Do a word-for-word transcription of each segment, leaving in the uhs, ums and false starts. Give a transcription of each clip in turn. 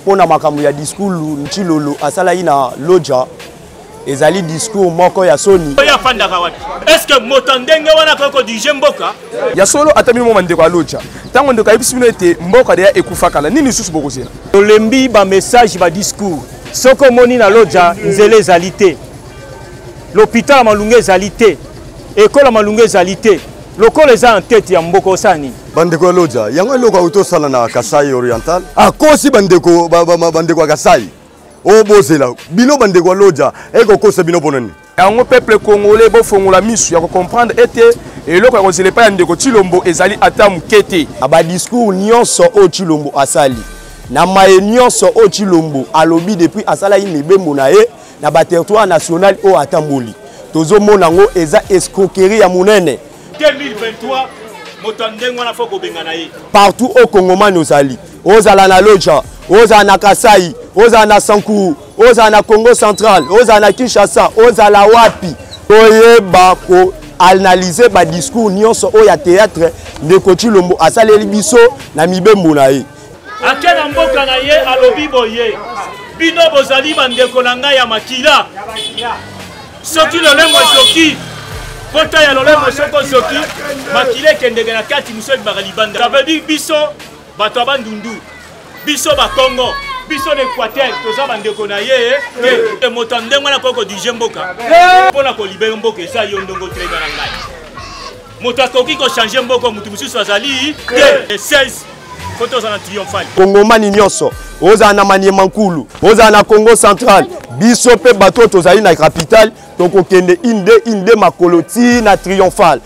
pona makambo ya discours Nchilolo asala ina loja ezali discours moko ya soni ya fandaka wapi est-ce que motandenge wana ko dirige mboka ya solo atami mo mandeko ya loja tango ndeko ayebisi bino ete mboka deya ekufakala nini susu bokozela olembi ba message ba discours soko moni na loja nzele ezali te l'hôpital malunge ezali te école malunge ezali te lokola eza en tête ya mboka osani bandeko ya loja yango eloko autosala na Kasai Oriental akosi bandeko bandeko ya Kasai obozela bino bandeko ya loja ekokosa bino ponani yango peuple congolais bo fongola misu ya ko comprendre ete eloko ya kozela pa ya ndeko Tshilombo ezali ata mukete aba discours nyonso o Tshilombo asali na maye nyonso o Tshilombo alobi depuis asala imebembo na ye na ba territoire national o atamboli tozo mona ngo eza escroquerie ya munene deux mille vingt-trois motandenge wana foko bengana ye partout au Congomani ozali ozala na loja ozala na Kasai ozala na Sankuru ozala na Congo Central ozala na Kinshasa ozala wapi oyeba ko analyser ba discours nyonso o ya théâtre ndeko Tshilombo asaleli biso na mibembo na ye akena mboka na ye alobi boye bino bozali bandeko na ngai ya makila soki lolembo soki pota ya lolembo soko soki makila ekendeke na kati muso baka libanda ça veut dire biso bato bandundu biso ba Congo biso l'Équateur toza bandeko na ye te motandenge wana koko dirige mboka pona ko libérer mboka esa yo ndongo trenga na ngai moto akoki ko changer mboka mutu mususu azali te seize photos en triomphal Congomani nyonso ozala na Maniema Nkulu ozala na Congo Central biso pe bato tozali na capitale tokokende inde inde makolo ti na triomphal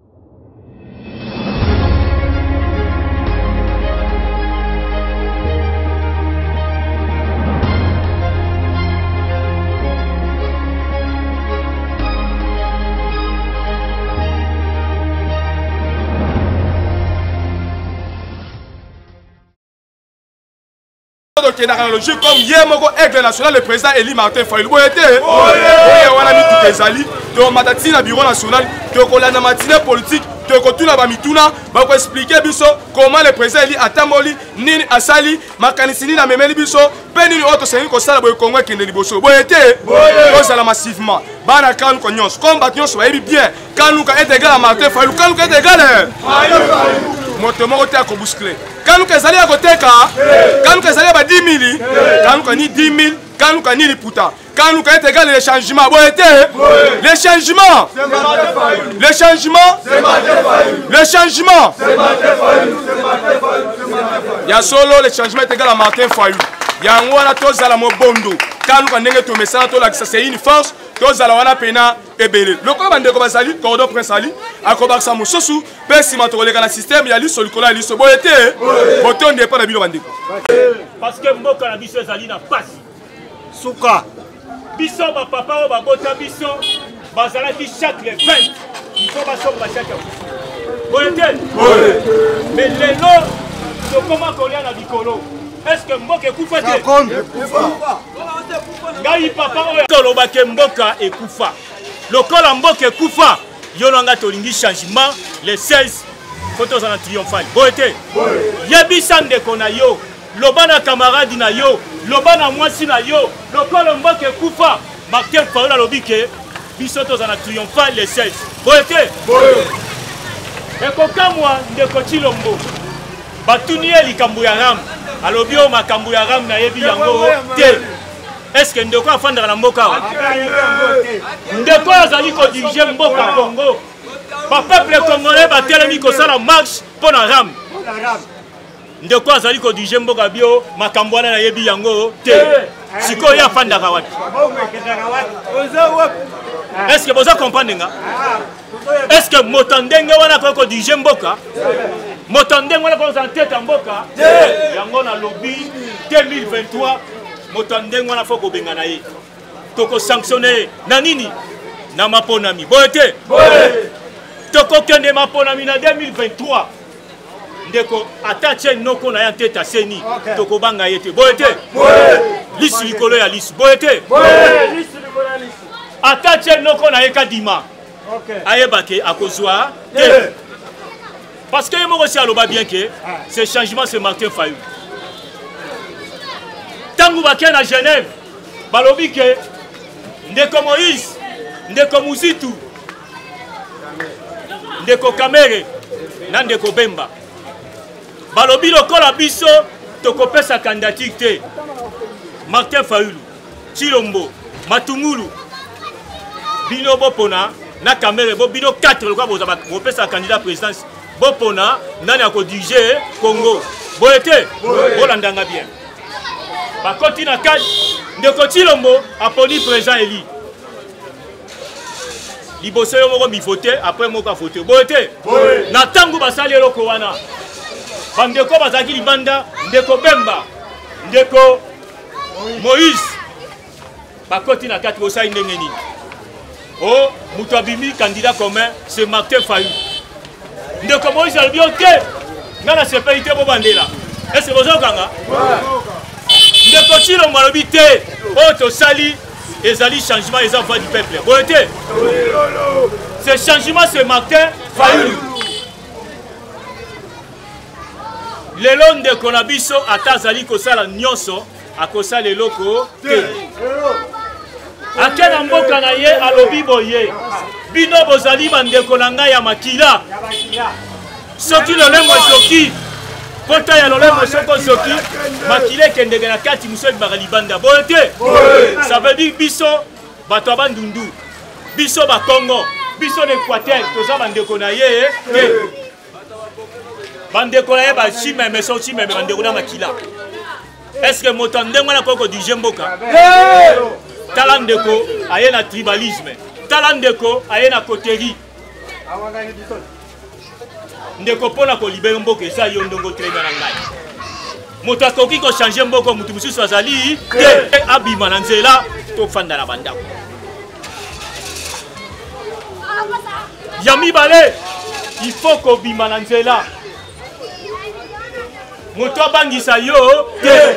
qui est dans le jeu comme hier moko aigle national le président Eli Martin Fayulu boyete oye wana mitu kezali to matati na bureau national to kolanda matinée politique to kotuna ba mituna ba ko expliquer biso comment le président Eli atamboli nini asali makanisini na memeli biso pe nini auto seni ko sala boy Congo kende liboso boyete to sala massivement bana kanu ko nyonso combat nyonso ba yebi bien kanu ka est égal à Martin Fayulu kanu ka est égal moto moko te ko bouscler kanu ka ezali ko teka kanu ka ezali ba dix mille kanu ka ni dix mille kanu ka ni liputa kanu ka est égal les changements boyete les changements les changements les changements ya solo les changements est égal à Martin Fayulu yango wana tozala mobondo kanu ka ndenge to mesana to la c'est une force tozala wana pena ebele lokola bandeko bazali cordon prince ali akobakisa mosusu pe sima tokoleka na système ya liso likolo ya liso boyete botonde epa na bino bandeko parce que mboka na biso ezali na pasi suka biso bapapa oyo babota biso bazalaki chaque le vingt il faut basomba chaque boyete mais lelo tokoma kolia na likolo est-ce que mboka ekufa te ngai papa oyo tolobake mboka ekufa lokola mboka ekufa yo nanga tolingi changement les seize photos en triomphal boyete yebisa ndeko na yo loba na camarade na yo loba na mwasi na yo lokola mboka ekufa Martin Fayulu alobi ke biso tozana triomphal les seize boyete ekokamwa ndeko Tshilombo batuni ye likambo ya ram alobi o makambo ya ram na yebi yango te est-ce que ndeko afandaka na mboka ndeko azali ko dirige mboka Congo ba peuple congolais batelemi kosala marche mpo na ram ndeko azali ko dirige mboka bio makambo wana na yebi yango te sikoyo afandaka wapi est-ce que boza comprendre nga est-ce que motandenge wana ko dirige mboka motandenge wana ko en tête en mboka yango na lobby deux mille vingt-trois motandenge wana foko bengana ye toko sanctionner na nini na maponami boyete toko kende maponami na deux mille vingt-trois ndeko atache noko na ya tête seni toko banga yete boyete lisi likolo ya lisi boyete lisi likolo ya lisi atache noko na ye kadima ayebake akozwa te parce que moko si aloba bien que ce changement c'est Martin Fayulu ntango bakei na Genève balobi ke ndeko Moïse ndeko Muzitu ndeko Kamere na ndeko Bemba balobi lokola biso tokopesa candidature te Martin Fayulu Chilombo Matungulu bino bopona na Kamere bo bino quatre lokola bozaba kopesa candidat présidence bopona nani akodirige Congo boyete bolandanga bien bakoti na kati ndeko Chilombo aponi président Eli liboso yo moko mivote après moko vote boyete na tango basali eloko wana bandeko bazaki libanda ndeko Bemba ndeko Moïse bakoti na kati bosali ndenge nini oh mutu abimi candidat commun c'est Martin Fayulu ndeko Moïse alobi te nga na sepeli te bobandela est-ce que bozokanga ndeko Chilombo alobi te oyo tosali ezali changement eza voix du peuple boyete ce changement c'est Martin Fayulu lelo ndeko na biso ata azali kosala nyonso akosala eloko te ake na mboka na ye alobi boye bino bozali bandeko na ngai ya makila soki lolemo soki kota ya lolemo soko soki makila ekendeke na kati mosu ebimaka libanda boye te ça veut dire biso bato ya bandundu biso bakongo biso na Équateur toza bandeko na ye te bandeko na ye bachimeme so chimeme bandeko na makila est-ce que moto ndenge wana koko dirige mboka tala ndeko aye na tribalisme tala ndeko aye na coterie ndeko mpona kolibere mboka eza yo ndongo trema na ngai moto akoki kochange mboka motu mosusu azali te abima na nzela tofanda na bandako ya mibale il faut kobima na nzela moto abangisa yo te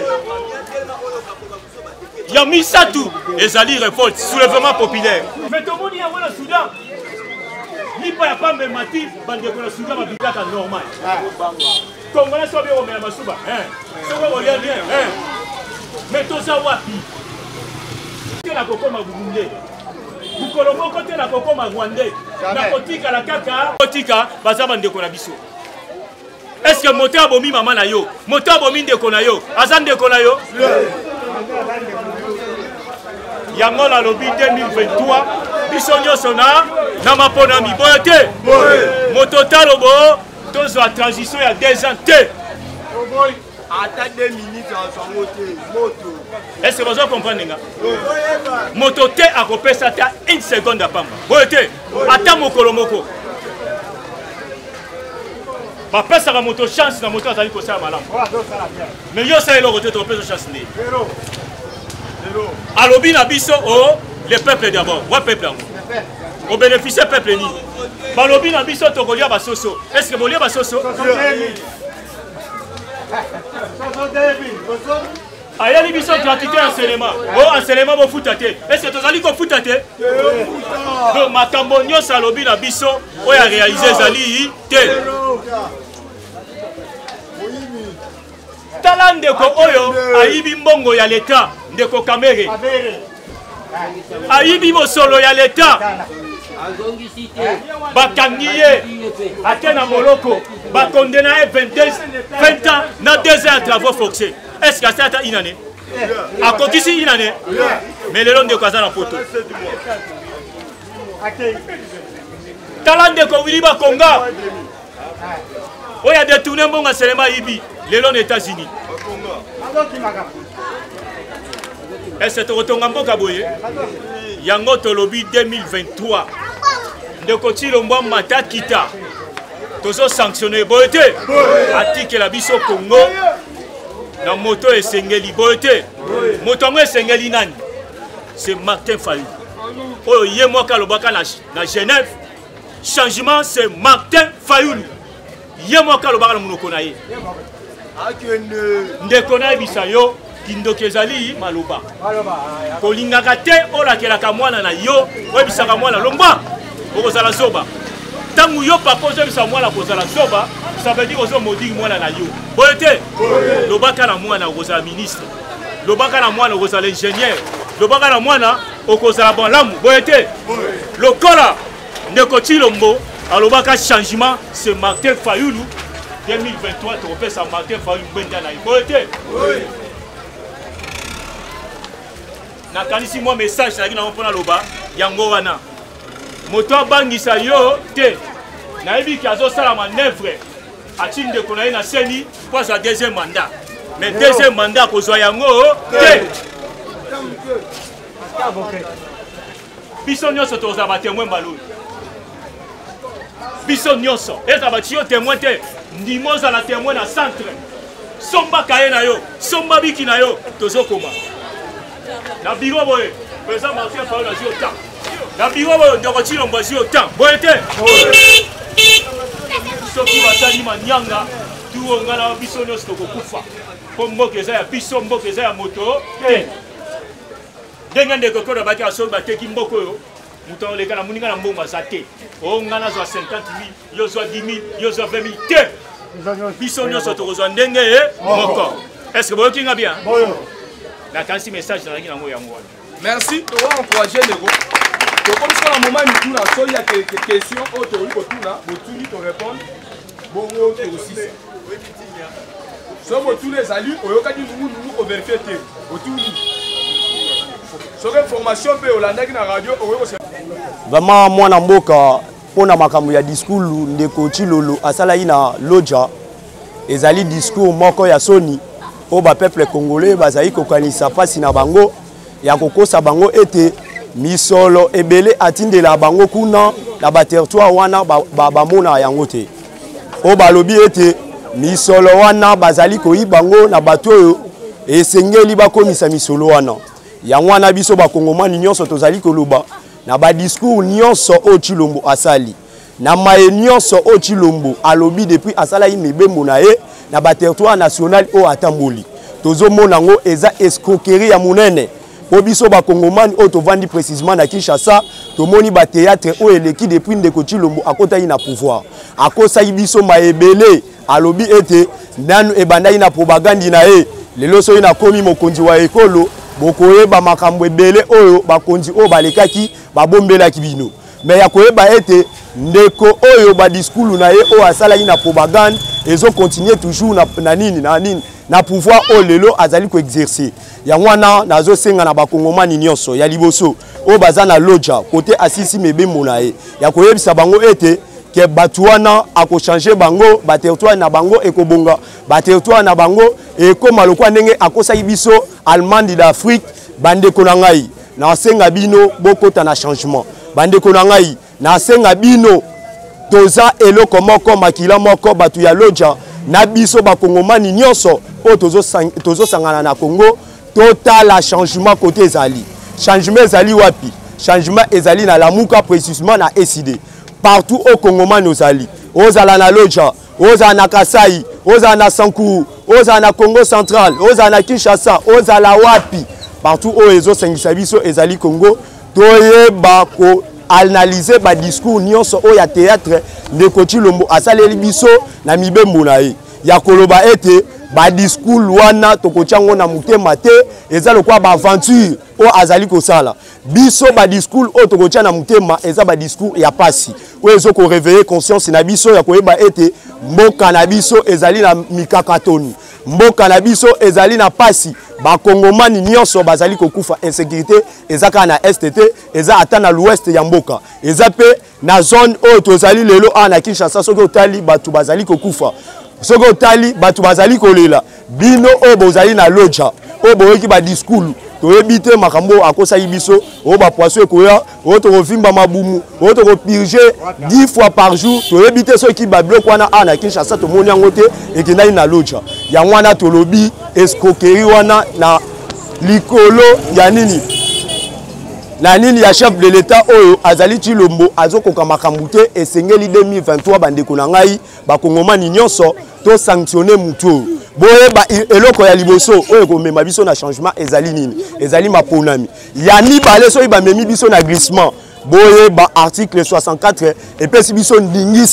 ya misatu ezali révolte soulèvement populaire mais tomoni yango na Soudan lipa ya pambe mati bandeko na Soudan babikaka normal congolais so bekomela masuba soko kolia bien mais toza wapi te na kokoma burunde mokolo moko te na kokoma rwandais na kotikala kaka kotika baza bandeko na biso est-ce que moto abomi mama na yo moto abomi ndeko na yo aza ndeko na yo yango nalobi deux mille vingt-trois biso nyonso na na maponami boye te moto talobo tozwa transition ya deux ans te ata deux minutes azwango te moto est-ce que bazo comprendre nga moto te akopesa ata une seconde apamba boye te ata mokolo moko bapesaka moto chance na moto azali kosala malamu mais yo osala eloko te topesa chance nde alobi na biso o le peuple d'abord wa peuple yango obénéficie peuple nini balobi na biso tokolia basoso est ce que bolia basoso ayeli biso gratuité enseignement o enseignement bofuta te est ce que tozali kofuta te donc makambo nyonso alobi na biso oyo aréalise ezali te tala ndeko oyo ayibi mbongo ya leta ndeko Kamere ayibi mosolo ya leta bakangi ye ate na moloko bakondena ye vingt ans na deux ans ya travaux forcés est ce que asa ata inane akokisi inane mais lelo ndeko aza na poto tala ndeko Willy Bakonga oyo adetourne mbongo aselema ayibi lelo na États-Unis est-ce que tokotonga mboka boye yango tolobi deux mille vingt-trois ndeko Chilombo mata kita tozo sanctionner boye te atikela biso Congo na moto esengeli boye te moto yango esengeli nani c'est Martin Fayulu oyo ye mwaka alobaka na, na Genève changement c'est Martin Fayulu ye mwaka alobaka na monoko na ye ndeko nayebisa yo kindoki ezali maloba kolingaka te olakelaka mwana na yo oyebisaka mwana longwa okozala zoba ntango yo papa ozoyebisa mwana kozala zoba ça veut dire ozomodiri mwana na yo boye te lobaka na mwana okozala ministre lobaka na mwana okozala ingénieur lobaka na mwana okozala balamu boye te lokola ndeko Tshilombo alobaka changement c'est Martin Fayulu deux mille vingt-trois tokopesa Martin Fayulu mbenda na ye boye te nakanisi mwa message nazalaki nango mpona loba yango wana moto abangisa yo te nayebi ki azosala manœuvre ati ndeko na ye na seni po azwa deuxième mandat mais deuxième mandat akozwa yango te biso nyonso tozala batémoin mbaloyi biso nyonso ezala bati yo témoin te ndima ozala témoin na centre somba kaye na yo somba biki na yo tozokoma na biro boye président Martin Fayulu azwi yo temps na biro boye ndeko Tshilombo azwi yo temps boye te soki basali manyanga tuongana biso nyonso tokokufa mpo mboka eza ya biso mboka eza ya moto te ndenge ndeko kodo baki asoki bateki mboka oyo moto oleka na moninga na mbongo aza te onga nazwa cinquante mille yo zwa dix mille yo zwa vingt mille te biso nyonso tokozwa ndenge ye moko est ce que boyoki nga bien nakanisi message nazalaki nango yango wana merci towa encouragé ndeko tokomisa na moment mituna soki ya question oyo tokoki kotuna botuni torépondre bongo tokosisa soki botuni ezali oyokaki nungunungu overifie te otuni soki information mpe olandaki na radio okoki vraiment mwana mboka mpona makambo ya discours ndeko Tshilolo asalaki na loja ezali discours moko ya soni oyo bapeuple congolais bazali kokanisa mpasi na bango ya kokosa bango ete misolo ebele atindela bango kuna na baterritoire wana bamona yango te oyo balobi ete misolo wana bazali koyiba bango na bato oyo esengeli bakomisa misolo wana yango wana biso bakongomani nyonso tozali koloba na badiscours nyonso oyo Tshilombo asali na maye nyonso oyo Tshilombo alobi depuis asalaki mibembo na ye na baterritoire national oyo atamboli tozomona ngo eza escroquerie ya monene po biso bakongomani oyo tovandi précisément na Kinshasa tomoni batéâtre oyo eleki depuis ndeko Tshilombo akotaki na pouvoir akosaki biso mayebele alobi ete nanu ebandaki na propagande na ye lelo soki nakomi mokonzi wa ekolo bokoyeba makambo ebele oyo bakonzi oyo balekaki babombelaki bino mais ya koyeba ete ndeko oyo badiscours na ye oyo asalaki na propagande ezo continuer toujours na, na nini na nini na pouvoir oyo lelo azali koexercer yango wana nazosenga na bakongomani nyonso ya liboso oyo baza na loja kote asisi mebembo na ye ya koyebisa bango ete ke bato wana akochange bango baterritoire na bango ekobonga baterritoire na bango ekoma lokwa ndenge akosaki biso Allemagne d'Afrique bandeko na ngai nasenga bino bokota na changement bandeko na ngai nasenga bino toza eloko moko makila moko bato ya loja na biso bakongomani nyonso oyo tozosangana na Congo totala changement côté ezali changement ezali wapi changement ezali na Lamuka précisément na E C D partout au Congomani ozali ozala na loja ozala na Kasai ozala na Sankuru ozala na Congo central ozala na Kinshasa ozala wapi partout oyo ezosangisa biso ezali Congo toyeba ko analyser ba discours nyonso oyo ya théâtre ndeko Tshilombo asaleli biso na mibembo na ye ya koloba ete ba discours wana tokotiango na mutema te eza lokwa ba aventure oyo azali kosala biso ba discours oyo tokotia na mutema eza ba discours ya pasi oyo ezo ko réveiller conscience na biso ya koyeba ete mboka na biso ezali na mikakatoni mboka na biso ezali na pasi bakongomani nyonso bazali kokufa insécurité eza kaka na est te eza ata na l'ouest ya mboka eza pe na zone oyo tozali lelo a na Kinshasa soki otali bato bazali kokufa soki otali bato bazali kolela bino oyo bozali na loja oyo boyoki ba discours toyebi te makambo akosaki biso oyo bapoisson ekoya oyo tokovimba mabumu oyo tokopurge dix fois par jour toyebi te soki babiloko wana a na Kinshasa tomoni yango te ekendaki na loja yango wana tolobi escroquerie wana na likolo ya nini na nini ya chef de l'état oyo azali Tshilombo azokoka makambo te esengeli deux mille vingt-trois bandeko na ngai bakongomani nyonso to sanctionner mutu boyeba eloko ya liboso oyo komema biso na changement ezali nini ezali maponami ya mibale soki bamemi biso na glissement boyeba article soixante-quatre epesi biso ndingisa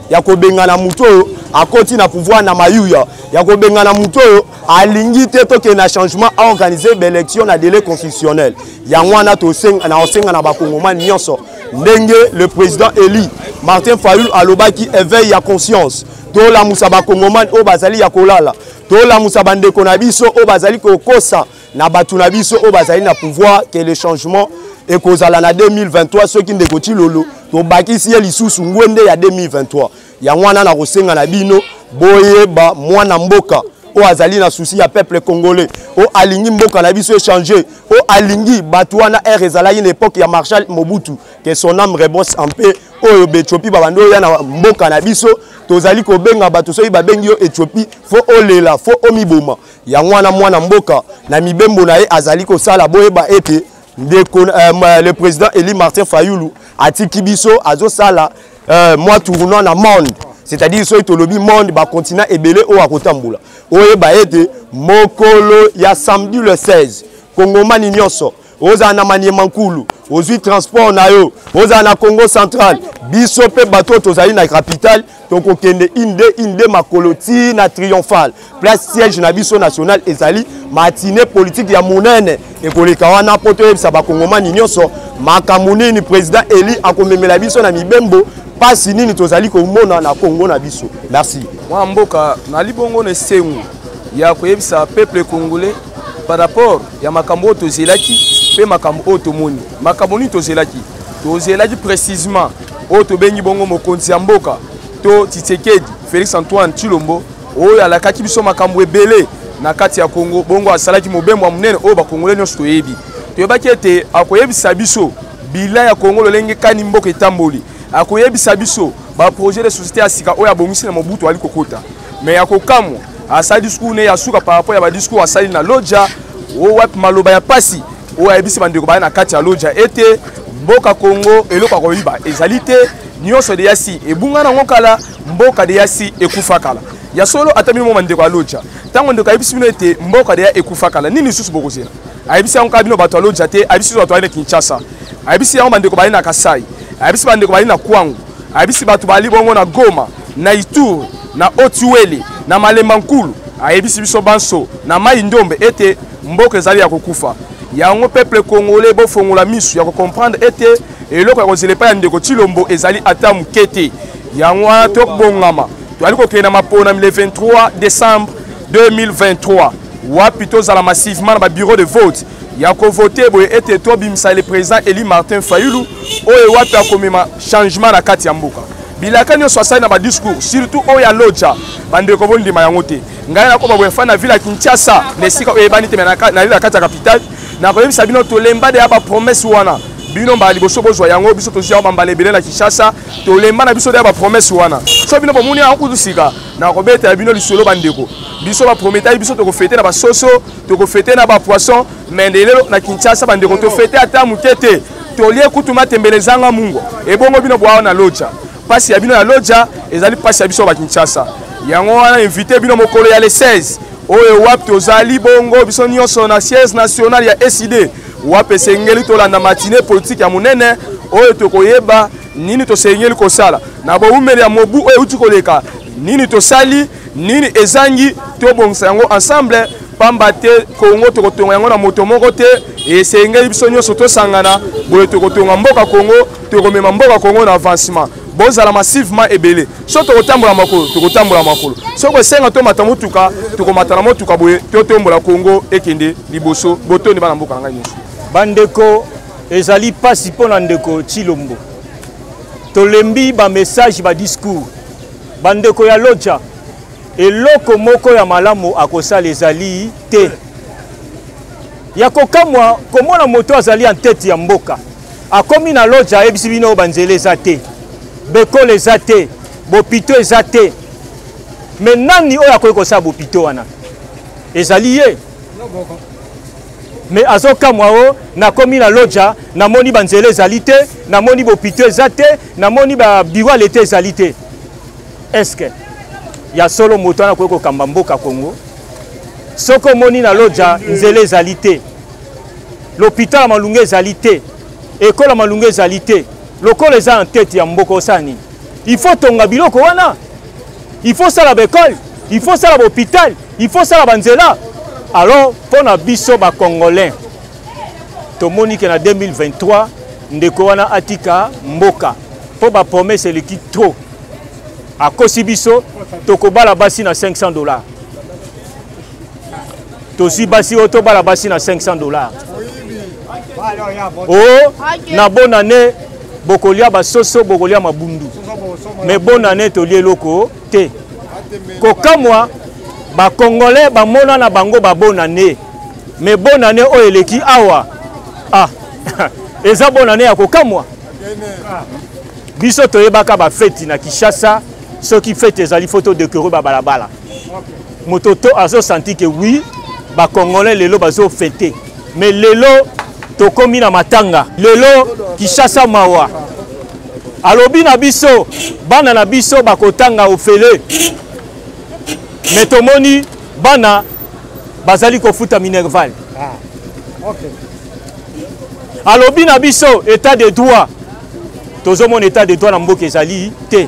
ya kobengana mutu oyo akoti na pouvoir na mayuya ya kobengana mutu oyo alingi te toke na changement à organiser l'élection na délai constitutionnel yango wana tosenga na osenga na bakongomani nyonso ndenge le président Eli Martin Fayulu alobaki éveil ya conscience to la musa bakongomani o bazali ya kolala to la musa bandeko na biso o bazali kokosa na batu na biso o bazali na pouvoir que le changement et kozala na deux mille vingt-trois ceux qui ndeko tilolo to bakisi ye lisusu ngwende ya deux mille vingt-trois ya mwana na kosenga na bino boyeba mwana mboka o azali na souci ya peuple congolais o alingi mboka na biso échanger o alingi batu wana ere ezala une époque ya Marshal Mobutu que son âme repose en paix oyo Ethiopie babando ya na mboka na biso tozali ko benga batu soyi babengi yo Ethiopie fo olela fo omiboma ya mwana mwana mboka na mibembo na ye azali ko sala boyeba ete ndeko euh, le président Eli Martin Fayulu atiki biso azo sala euh, moi tournant na monde c'est-à-dire soyi tolobi monde ba continent ebele o akotambula oyeba ete mokolo ya samedi le seize kongomani nyonso oza na Maniema Nkulu ozwi transport na yo oza na Congo central biso pe bato tozali na capitale tokokende inde inde makoloti na triomphal place siège na biso national ezali matinée politique ya monene ekoleka wana poto yebisa bakongomani nyonso makambo nini président Eli akomemela biso na mibembo pasi nini tozali komona na Congo na biso. Merci. Mwa mboka na libongo ne sengu ya koyebisa peuple congolais par rapport ya makambo tozelaki pe makambo otomoni makambo ni tozelaki tozelaki précisément oto bengi bongo mokonzi ya mboka to Tshisekedi Félix Antoine Tshilombo oyo alakaki biso makambo ebele na kati ya Congo bongo asalaki mobembo ya munene oyo bakongolais nyonso toyebi toyebaki ete akoyebisa biso bilan ya Congo lolenge kani mboka etamboli akoyebisa biso ba projet de société ya sika oyo abongisi na Mobutu ali kokota mais akokamwa asali discours ne ya suka par rapport ya ba discours asali na loja o wapi maloba ya pasi o ayebisi bandeko ba na kati ya loja ete mboka Congo eloko akoyiba ezali te nyonso de yasi ebunga na ngokala mboka de yasi ekufakala ya solo atami mo bandeko ya loja tango ndeko ayebisi bino ete mboka de ya ekufakala nini susu bokozela ayebisi yango kabino bato ya loja te ayebisi bato ya Kinshasa ayebisi yango bandeko ba na Kasai ayebisi bandeko ba na Kwangu ayebisi bato bali bongo na Goma na Ituri na Otuwele na Malemba Nkulu ayebisi biso banso na Mai Ndombe ete mboka ezali ya kokufa yango peuple congolais bo fongola misu ya ko comprendre ete eloko ya kozele pa ya ndeko Tshilombo ezali ata mukete yango tokbongama to ali ko kena mapona le vingt-trois décembre deux mille vingt-trois wapi tozala massivement na ba bureau de vote ya ko voter boye ete to bimisa le président Eli Martin Fayulu oyo wapi akomema changement na kati ya mboka bilaka nyonso asali na ba discours surtout oyo ya loja bandeko bondima yango te ngai na ko ba fana ville ya Kinshasa nesika oyo ebani te na na kati ya capitale na koyebisa bino tolemba de ya ba promesse wana bino ba liboso bozwa yango biso tozia bambala ebele na Kinshasa tolemba na biso de ya ba promesse wana so bino bomuni ya kudusika na kobeta bino lisolo bandeko biso ba prometa biso to ko fêter na ba soso to ko fêter na ba poisson mais lelo na Kinshasa bandeko to fêter ata mutete to lie kutuma tembelezanga mungu ebongo bino bwa na loja pasi ya bino ya loja ezali pasi ya biso ba Kinshasa yango wana invité bino mokolo ya le seize oyo wapi tozali bongo biso nyonso na siège national ya S I D wapi sengeli tolanda matinée politique ya munene oyo tokoyeba nini tosengeli kosala na boumeli ya mobu oyo uti koleka nini tosali nini ezangi tobongisa yango ensemble pamba te Congo tokotonga yango na moto moko te esengeli biso nyonso tosangana boye tokotonga mboka Congo tokomema mboka Congo na avancement bozala massivement ebele so tokotambola makolo tokotambola makolo so ko senga to mata motuka tokomata motuka boye to tombola Congo ekende liboso botoni bana mboka ngai nyonso bandeko ezali pasi pona ndeko Tshilombo tolembi ba message ba discours bandeko ya loja eloko moko ya malamu akosala ezali te ya kokamwa komona moto azali en tête ya mboka akomi na loja ebisi bino banzele eza te bekole eza te bopito eza te me nani oyo akoki kosala bopito wana ezali ye me azokamwa o nakomi na loja namoni banzele ezali te namoni bopito eza te namoni babiro alete ezali te eske ya solo moto wana akoki kokamba mboka Congo soko omoni na loja nzele ezali te l'hôpital ya malunga ezali te ekole ya malunga ezali te lokola eza en tête ya mboka osani il faut tonga biloko wana, il faut ça la école, il faut ça l'hôpital, il faut ça la banzela. Alors pour na biso ba congolais to monique na deux mille vingt-trois ndeko wana atika mboka pour ba promesse l'équipe trop à Kosibiso to ko bala basi na cinq cents dollars. To si basi auto bala basi na cinq cents dollars. Oh, na bonne année, bokolia basoso, bokolia mabundu. Mais bonne année, to lié loko, te. Koka moi, ba Congolais, ba mona na bango ba bonne année. Mais bonne année, oh eleki awa. Ah, et ça bonne année à koka moi. Biso to yebaka ba fête na Kinshasa, ceux qui fêtent les ali photo de Kero ba balabala. Mototo azo senti que oui, ba Congolais lelo bazo fêter. Mais lelo tokomi na matanga lelo Kinshasa mawa alobi na biso bana na biso bakotanga ofele mais tomoni bana bazali kofuta minerval ah, okay. Alobi na biso état de droit tozomona état de droit na mboka ezali te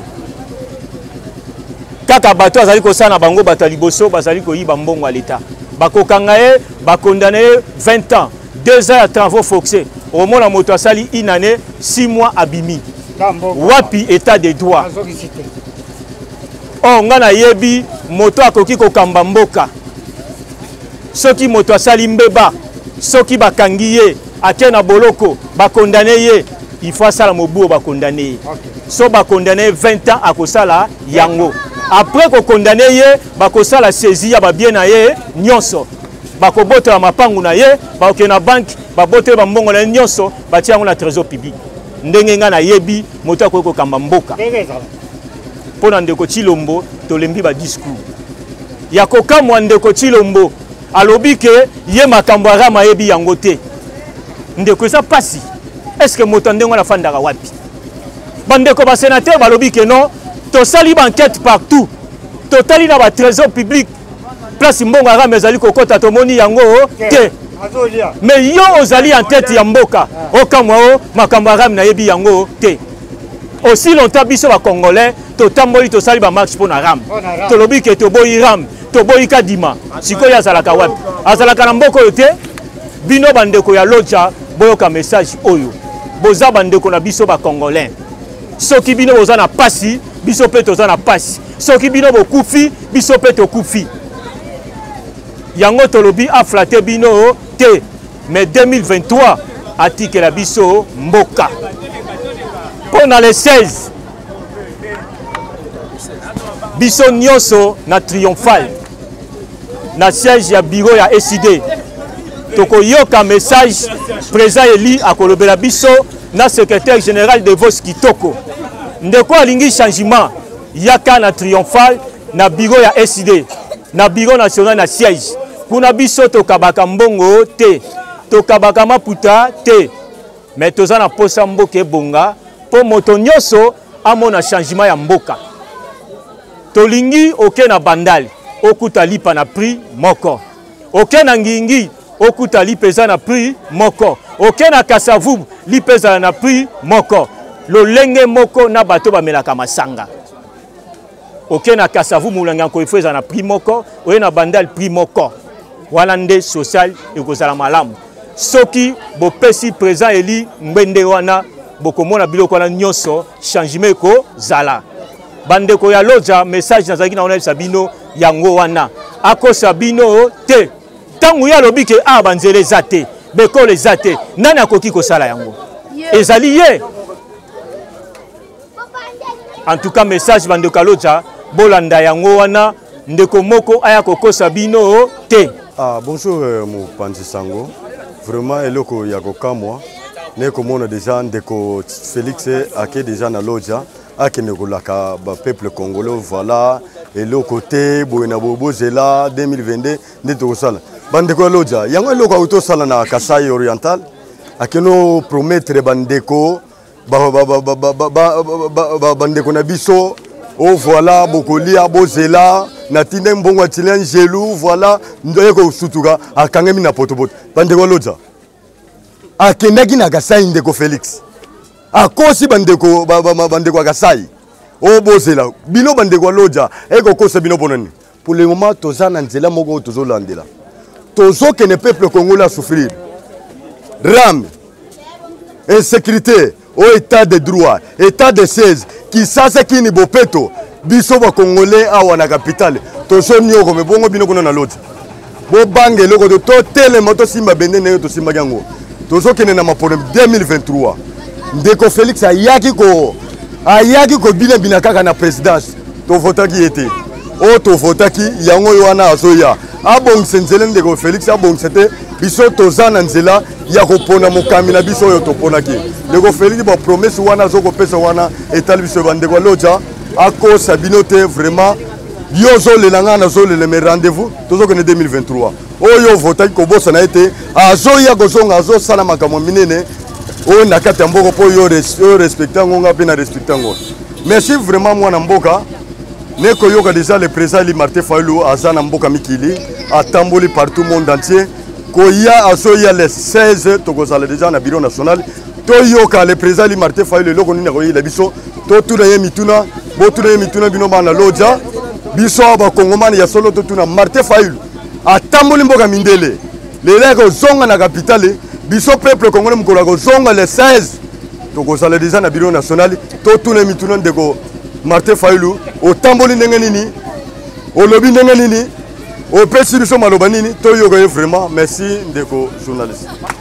kaka bato azali kosala na bango bato liboso bazali koyiba mbongo ya l'état bakokanga ye bakondane vingt ans deux ans à travaux forcés. Au moins, la moto a sali une année, six mois à Bimi. Wapi état de droit. Oh, on a yebi, moto a koki ko kambamboka. Ceux qui moto a sali mbeba, ceux qui bakangiye, a kena boloko, ba condamné ye, il faut ça la mobu ba condamné. So ba condamné vingt ans à kosala yango. Après ko condamné ye, ba kosala saisie ya ba bien na ye, nyonso. Bako bote la mapangu na ye, bako na banque, ba bote ba mbongo na nyonso, ba tia na trésor public. Ndenge nga na yebi, moto akoko kamba mboka. Pona ndeko Chilombo, to lembi ba discours. Ya koka mwa ndeko Chilombo, alobi ke ye makambo rama yebi yango te. Ndeko ça pasi. Est-ce que moto ndengo na fandaka wapi? Bandeko ba sénateur balobi ke non, to sali ba enquête partout. Totali na ba trésor public. Place mbongo rama ezali kokota tomoni yango te. Mais yo ozali en tête ya mboka. Okamwa o makambo rama na yebi yango te. Aussi longtemps biso ba congolais to tamboli to sali ba marche pour na ram. To lobi ke to boyi ram, to boyi kadima. Sikoya azalaka wapi? Azalaka na mboko yo te. Bino bandeko ya loja boyoka message oyo. Boza bandeko na biso ba congolais. Soki bino boza na pasi, biso pe toza na pasi. Soki bino bokufi, biso pe to kufi. Yango tolobi a flatté bino te. Mais deux mille vingt-trois atike la biso mboka. Pendant les seize biso nyonso na triomphal na siège ya bureau ya S I D toko yoka message président Eli akolobela biso na secrétaire général de Vos Kitoko ndeko alingi changement yaka na triomphal na bureau ya S I D na bureau national na siège kuna biso tokabaka mbongo te tokabaka maputa te mais toza na posa mboka ebonga po moto nyonso amona changement ya mboka tolingi oke na bandali okuta lipa na prix moko oke na ngingi okuta lipeza na prix moko oke na kasavubu lipeza na prix moko lolenge moko na bato bamelaka masanga oke na kasavubu mulanga ko ifeza na prix moko oye na bandali prix moko wana nde social ekozala malamu soki bopesi président Eli Mbende wana bokomona biloko wana nyonso changement ko zala bandeko ya loja message nazaki na ona sabino yango wana akosa bino te tangu ya lobike a banzele zate beko le zate nani akoki ko sala yango ezali ye en tout cas message bandeko ya loja bolanda yango wana ndeko moko aya kokosa bino te. Ah bonjour euh, mon Panzi Sango, vraiment eloko ya kokamwa ne komona déjà ndeko Félix ake déjà na loja akende kolaka ba peuple congolais voilà et le côté boina bobo zela deux mille vingt-deux ndito kosala bandeko loja yango eloko auto sala na Kasai oriental akeno promettre bandeko ba ba ba ba bandeko na biso oh voilà bokolia bozela na tinde mbongo atilian gelou voilà ndeko sutuka akangemi na potopoto bandeko loja akendaki na Kasai ndeko Félix akosi bandeko bandeko Kasai o bozela bino bandeko loja ekokosa bino bonani pour le moment toza na nzela moko tozolandela tozokende peuple congolais à souffrir rame insécurité au état de droit état de seize qui sasa kini bopeto biso ba congolais awa na capitale tozo nyoko me bongo bino kuna na loja bo bange loko to tele moto simba bende ne to simba yango tozokende na mapone deux mille vingt-trois ndeko Félix ayaki ko ayaki ko bina bina kaka na présidence to votaki ete o to votaki yango yoana azoya abong senzele ndeko Félix abong c'était biso tozana nzela ya kopona mokami na biso yo toponaki ndeko Félix ba promesse wana zoko pesa wana etali biso bandeko loja akosa binote vraiment yozo lelanga na zo le rendez-vous tozokene deux mille vingt-trois oyo votaki ko bosa na ete azoya kozonga azo sala makambo minene o nakata mboko po yo respecter ngonga pe na respecter ngo merci vraiment mwana mboka neko yoka déjà le président li Martin Fayulu azana mboka mikili atamboli partout monde entier ko ya azoya le seize tokozala déjà na bureau national to yoka le président li Martin Fayulu loko nini ko yela biso to tuna ye mituna bo tuna ye mituna bino bana loja biso ba kongomani ya solo to tuna Martin Fayulu atamboli mboka mindele lele ko zonga na capitale biso peuple congolais mukolo ko zonga le seize tokozala déjà na bureau national to tuna mituna ndeko Martin Fayulu otamboli ndenge nini olobi ndenge nini opesi biso maloba nini to yoka vraiment merci ndeko journaliste.